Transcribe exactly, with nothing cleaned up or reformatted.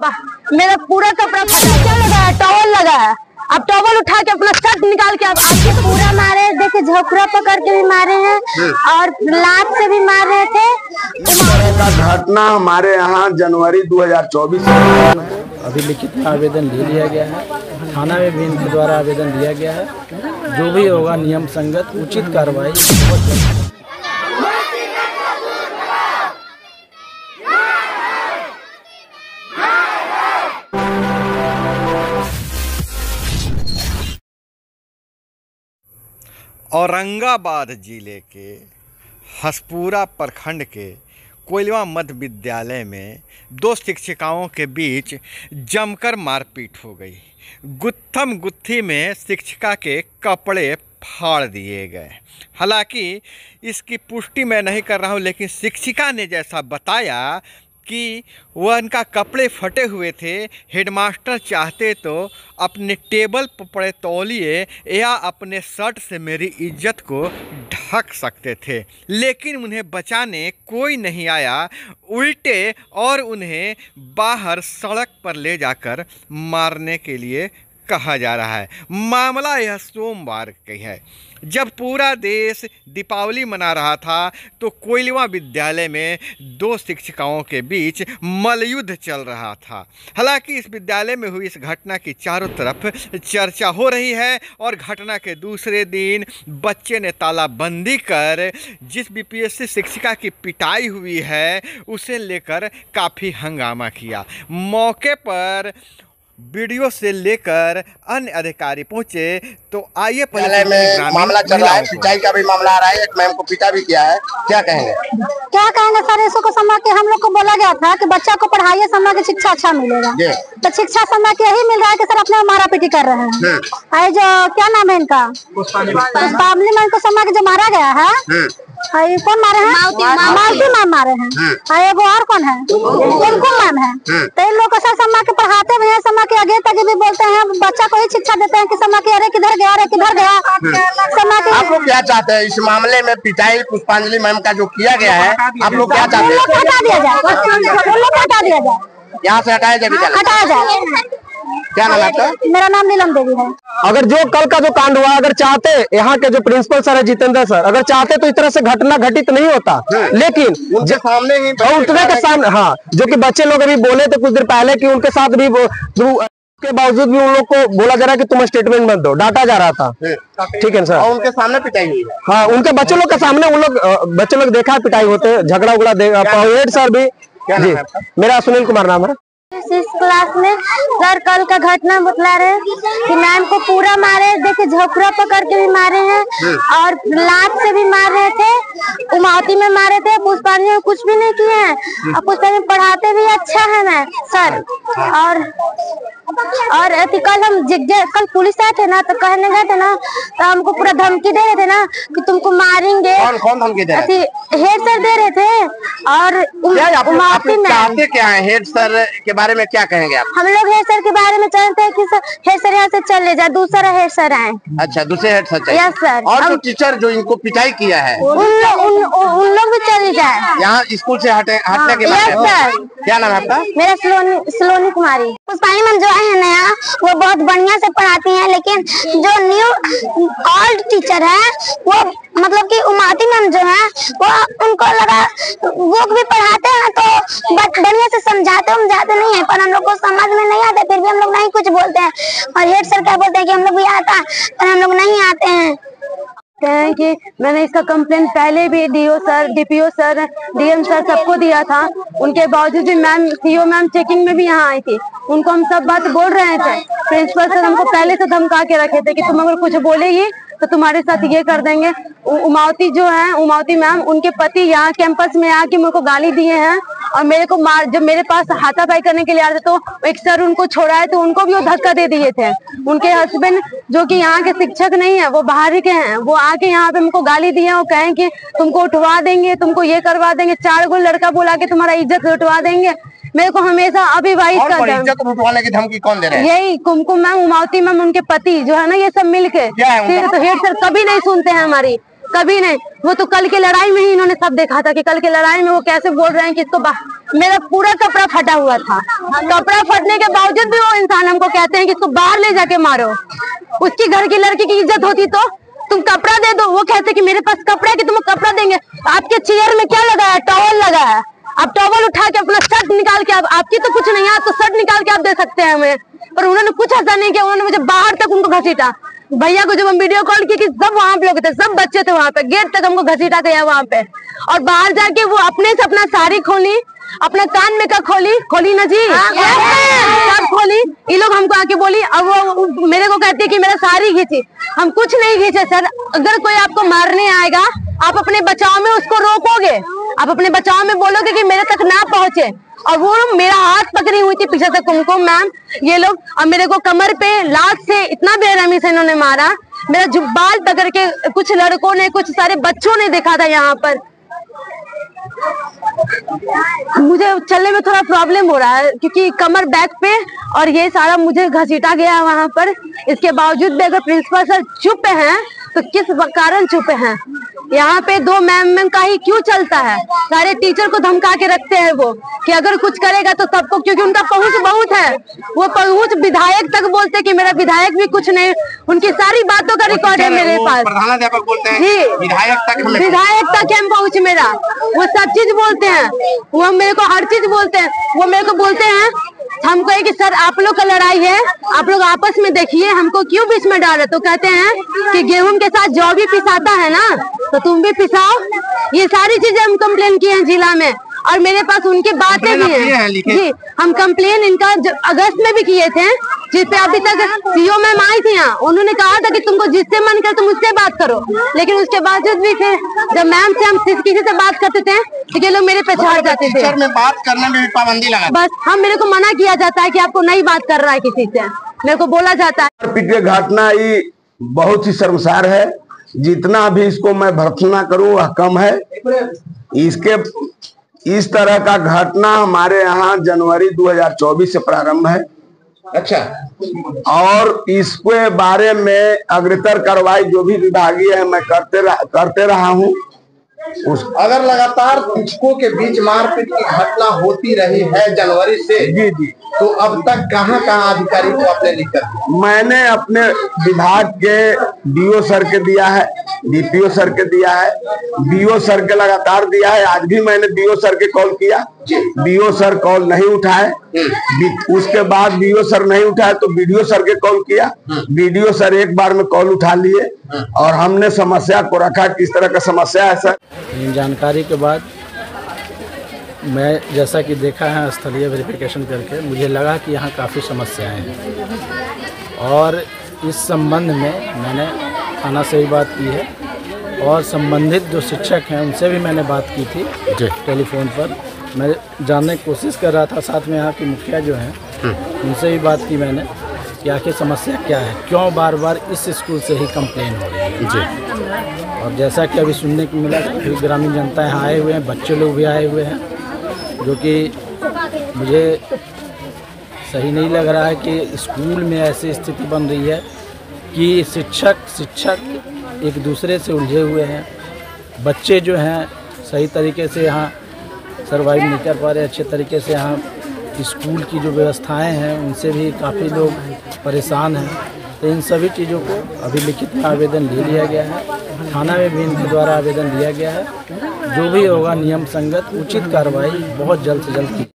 मेरा पूरा कपड़ा क्या लगा है, टॉवल लगा है। अब टॉवल उठा के अपना शर्ट निकाल के अब आके पूरा मारे, देखिए झोपड़ा पकड़ के भी मारे हैं और लात से भी मार रहे थे। इस तरह का घटना हमारे यहाँ जनवरी दो हज़ार चौबीस में अभी लिखित में आवेदन ले लिया गया है, थाना में भी इनके द्वारा आवेदन दिया गया है। जो भी होगा नियम संगत उचित कार्रवाई। औरंगाबाद जिले के हसपुरा प्रखंड के कोइलवा मध्य विद्यालय में दो शिक्षिकाओं के बीच जमकर मारपीट हो गई। गुत्थम गुत्थी में शिक्षिका के कपड़े फाड़ दिए गए। हालांकि इसकी पुष्टि मैं नहीं कर रहा हूं, लेकिन शिक्षिका ने जैसा बताया कि वह उनका कपड़े फटे हुए थे, हेडमास्टर चाहते तो अपने टेबल पर पड़े तौलिए या अपने शर्ट से मेरी इज्जत को ढक सकते थे, लेकिन उन्हें बचाने कोई नहीं आया। उल्टे और उन्हें बाहर सड़क पर ले जाकर मारने के लिए कहा जा रहा है। मामला यह सोमवार की है, जब पूरा देश दीपावली मना रहा था तो कोइलवा विद्यालय में दो शिक्षिकाओं के बीच मल्लयुद्ध चल रहा था। हालांकि इस विद्यालय में हुई इस घटना की चारों तरफ चर्चा हो रही है और घटना के दूसरे दिन बच्चे ने तालाबंदी कर जिस बीपीएससी शिक्षिका की पिटाई हुई है उसे लेकर काफ़ी हंगामा किया। मौके पर वीडियो से लेकर अन्य अधिकारी पहुंचे तो आइए पहले में मामला चल रहा है, पिटाई का भी मामला आ रहा है, एक मैम को पिटा भी किया है। क्या कहेंगे? क्या कहेंगे सर, इसको को समा के हम लोग को बोला गया था कि बच्चा को पढ़ाइए, समा के शिक्षा अच्छा मिलेगा। तो शिक्षा समा के यही मिल रहा है कि सर अपने मारा पीटी कर रहे हैं। है जो क्या नाम है इनका, पुष्पावली मैम को समा के जो मारा गया है, है कौन मारे हैं? मालती मैम मारे हैं। वो और कौन है? कुमकुम मैम है। तो इन लोग को सर समा के पढ़ाते भी हैं, समा के आगे तक भी बोलते हैं, बच्चा को ही शिक्षा देते हैं कि समा के अरे किधर गया, अरे किधर गया। समा के आप लोग क्या चाहते हैं इस मामले में? पिटाई पुष्पांजलि मैम का जो किया गया है, आप लोग क्या चाहते हैं? हटा दिया जाए, हटा दिया जाए, यहाँ से हटाया जाए, हटाया जाए। क्या नाम है आपका? मेरा नाम नीलम देवी है। अगर जो कल का जो कांड हुआ, अगर चाहते यहाँ के जो प्रिंसिपल सर है जितेंद्र सर, अगर चाहते तो इस तरह से घटना घटित नहीं होता, लेकिन उनके सामने ही उठने के सामने, हाँ, जो कि बच्चे लोग अभी बोले थे कुछ देर पहले कि उनके साथ भी के बावजूद भी उन लोग को बोला जा रहा है कि तुम स्टेटमेंट मत दो, डांटा जा रहा था। ठीक है सर, और उनके सामने पिटाई हुई है। हाँ, उनके बच्चे लोग के सामने उन लोग बच्चे लोग देखा पिटाई होते, झगड़ा उगड़ा हेड सर भी। जी, मेरा सुनील कुमार नाम है। इस क्लास में सर कल का घटना बतला रहे कि मैम को पूरा मारे, देखिए झोपड़ा पकड़ के भी मारे हैं और लात से भी मार रहे थे। उमावती में मारे थे, पुष्पांजलि में कुछ भी नहीं किए हैं। और पुष्पांजलि में पढ़ाते भी अच्छा है मैम सर। और और कल हम कल पुलिस आए थे ना, तो कहने गए थे ना, तो हमको पूरा धमकी दे रहे थे ना कि तुमको मारेंगे। कौन कौन धमकी दे रहे थे? हेड सर दे रहे थे। और उमावती में चाहते क्या है? हेड सर के बारे में क्या कहेंगे आप? हम लोग हेड सर के बारे में चाहते हैं कि हेड सर यहाँ से चले जाए, दूसरा हेड सर आए। अच्छा, दूसरे हेड सर चाहिए। Yes sir. और जो टीचर जो इनको पिटाई किया है उन लोग उन, उन लोग भी चले जाए यहाँ स्कूल से हटे हटने के बाद। Yes sir. क्या नाम है आपका? मेरा सलोनी सलोनी कुमारी। पुष्पांजलि मैम जो आए हैं नया, वो बहुत बढ़िया से पढ़ाती हैं, लेकिन जो न्यू ओल्ड टीचर है वो मतलब कि उमावती मैम जो है वो उनको लगा वो भी पढ़ाते हैं तो बढ़िया से समझाते समझाते नहीं है, पर हम लोग को समझ में नहीं आता, फिर भी हम लोग नहीं कुछ बोलते हैं। और हेड सर क्या बोलते हैं कि हम लोग भी आता, पर हम लोग नहीं आते हैं। हैं कि मैंने इसका कंप्लेंट पहले भी DO sir, DPO sir, DM sir सबको दिया था। उनके बावजूद भी मैम सीओ मैम चेकिंग में भी यहाँ आई थी, उनको हम सब बात बोल रहे थे। प्रिंसिपल सर हमको पहले से धमका के रखे थे कि तुम अगर कुछ बोलेगी तो तुम्हारे साथ ये कर देंगे। उमावती जो है, उमावती मैम, उनके पति यहाँ कैंपस में आके मेरे को गाली दिए हैं और मेरे को मार, जब मेरे पास हाथापाई करने के लिए आए थे तो एक सर उनको छोड़ाए तो उनको भी वो धक्का दे दिए थे। उनके हस्बैंड जो कि यहाँ के शिक्षक नहीं है, वो बाहर के हैं, वो आके यहाँ पे हमको गाली दिए। वो कहें कि तुमको उठवा देंगे, तुमको ये करवा देंगे, चार गो लड़का बोला के तुम्हारा इज्जत उठवा देंगे। मेरे को हमेशा अभिवाहित कर इज्जत उठवाने की धमकी कौन दे रहा है? यही कुमकुम मैम, उमावती मैम, उनके पति जो है ना, ये सब मिलके। फिर तो हेड सर कभी नहीं सुनते हैं हमारी, कभी नहीं। वो तो कल की लड़ाई में ही इन्होंने सब देखा था कि कल की लड़ाई में वो कैसे बोल रहे हैं कि इसको मेरा पूरा कपड़ा फटा हुआ था। कपड़ा फटने के बावजूद भी वो इंसान हमको कहते हैं कि इसको बाहर ले जाके मारो। उसकी घर की लड़की की इज्जत होती तो तुम कपड़ा दे दो। वो कहते कि मेरे पास कपड़ा है कि तुम कपड़ा देंगे। आपके चेयर में क्या लगा है? टॉवल लगा है। आप टॉवल उठा के अपना शर्ट निकाल के, आप आपकी तो कुछ नहीं है, आप तो शर्ट निकाल के आप दे सकते हैं हमें। पर उन्होंने कुछ ऐसा नहीं किया, उन्होंने मुझे बाहर तक उनको घसीटा। भैया को जब हम वीडियो कॉल की कि सब वहां पे लोग थे, सब बच्चे थे वहां पे, गेट तक हमको घसीटा गया वहां पे। और बाहर जाके वो अपने से अपना साड़ी खोली, अपना कान में का खोली खोली ना जी, सब खोली। ये लोग हमको आके बोली, अब वो मेरे को कहती कि मेरा साड़ी खींची। हम कुछ नहीं खींचे सर। अगर कोई आपको मारने आएगा, आप अपने बचाव में उसको रोकोगे, आप अपने बचाव में बोलोगे कि मेरे तक ना पहुंचे। और वो मेरा हाथ पकड़ी हुई थी पीछे से कुमकुम मैम, ये लोग, और मेरे को कमर पे लात से इतना बेरहमी से इन्होंने मारा। मेरा जुब्बाल पकड़ के कुछ लड़कों ने, कुछ सारे बच्चों ने देखा था यहाँ पर। मुझे चलने में थोड़ा प्रॉब्लम हो रहा है क्योंकि कमर बैक पे, और ये सारा मुझे घसीटा गया वहां पर। इसके बावजूद भी अगर प्रिंसिपल सर चुप हैं तो किस कारण चुप हैं? यहाँ पे दो मैम मैम का ही क्यों चलता है? सारे टीचर को धमका के रखते हैं वो कि अगर कुछ करेगा तो सबको, क्योंकि उनका पहुंच बहुत है। वो पहुंच विधायक तक बोलते कि मेरा विधायक भी कुछ नहीं, उनकी सारी बातों का रिकॉर्ड है मेरे पास। प्रधानाध्यापक बोलते हैं जी, विधायक तक विधायक तक है पहुंच मेरा। वो सब चीज बोलते हैं, वो मेरे को हर चीज बोलते हैं। वो मेरे को बोलते हैं, हम कहे कि सर आप लोग का लड़ाई है, आप लोग आपस में देखिए, हमको क्यों बीच में डाल रहे? तो कहते हैं कि गेहूं के साथ जौ भी पिसाता है ना, तो तुम भी पिसाओ। ये सारी चीजें हम कंप्लेन किए हैं जिला में, और मेरे पास उनकी बातें भी हैं जी। हम कंप्लेन इनका अगस्त में भी किए थे, जिस पे अभी तक सीओ मैम आई थी यहाँ। उन्होंने कहा था कि तुमको जिससे मन करे तुम उससे बात करो, लेकिन उसके बावजूद भी फिर जब मैम से हम किसी से बात करते थे तो ये लोग मेरे पे चढ़ जाते थे। में बात करने में भी पाबंदी लगा, बस हम मेरे को मना किया जाता है कि आपको नहीं बात कर रहा है किसी से, मेरे को बोला जाता है। पिछले घटना ये बहुत ही शर्मसार है। जितना भी इसको मैं भर्त्सना करूं वह कम है। इसके इस तरह का घटना हमारे यहाँ जनवरी दो हज़ार चौबीस से प्रारंभ है। अच्छा, और इसके बारे में अग्रतर कार्रवाई जो भी विभागीय है मैं करते रह, करते रहा हूँ। उस अगर लगातार शिक्षकों के बीच मारपीट की घटना होती रही है जनवरी से, जी जी, तो अब तक कहां कहां अधिकारी को आपने लिखा? मैंने अपने विभाग के डीओ सर के दिया है, डीपीओ सर के दिया है, बीओ सर के लगातार दिया है। आज भी मैंने बीओ सर के कॉल किया, बीओ सर कॉल नहीं उठाए। उसके बाद बीओ सर नहीं उठाए तो बीडीओ सर के कॉल किया, बीडीओ सर एक बार में कॉल उठा लिए और हमने समस्या को रखा किस तरह का समस्या है सर। इन जानकारी के बाद मैं जैसा कि देखा है स्थलीय वेरिफिकेशन करके, मुझे लगा कि यहाँ काफ़ी समस्याएं हैं, और इस संबंध में मैंने थाना से भी बात की है और संबंधित जो शिक्षक हैं उनसे भी मैंने बात की थी टेलीफोन पर। मैं जानने की कोशिश कर रहा था, साथ में यहाँ की मुखिया जो हैं उनसे भी बात की मैंने कि आखिर समस्या क्या है, क्यों बार बार इस स्कूल से ही कंप्लेन हो रही है जी। और जैसा कि अभी सुनने को मिला कि ग्रामीण जनता यहाँ आए हुए हैं, बच्चे लोग भी आए हुए हैं, जो कि मुझे सही नहीं लग रहा है कि स्कूल में ऐसी स्थिति बन रही है कि शिक्षक शिक्षक एक दूसरे से उलझे हुए हैं। बच्चे जो हैं सही तरीके से यहाँ सर्वाइव नहीं कर पा रहे अच्छे तरीके से। यहाँ स्कूल की जो व्यवस्थाएं हैं उनसे भी काफ़ी लोग परेशान हैं। तो इन सभी चीज़ों को अभी लिखित में आवेदन ले लिया गया है, थाना में भी इनके द्वारा आवेदन दिया गया है। जो भी होगा नियम संगत उचित कार्रवाई बहुत जल्द से जल्द की।